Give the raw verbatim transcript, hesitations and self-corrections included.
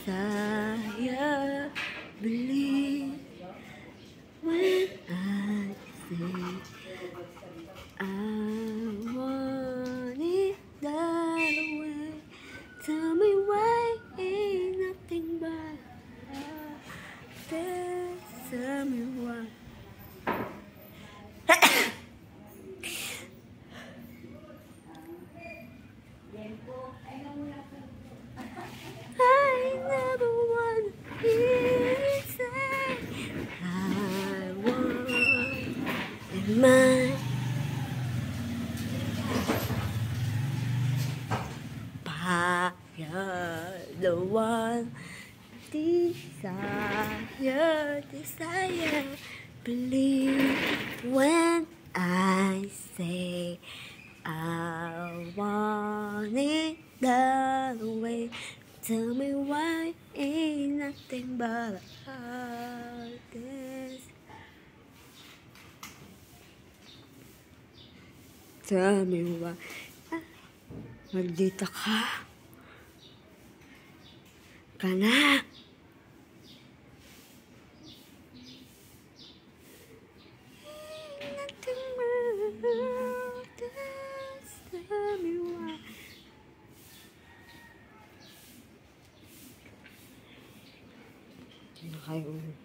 desire, believe when I say I want it that way. Tell me why ain't nothing but this. Tell me why. I never want to hear you say I want it mine. Fire, the one desire, desire, believe when I say I want it that way. Tell me why ain't nothing but this. Tell me why. Ah, maldita ka. Ka na. Ain't nothing but this. Tell me why. Kayo.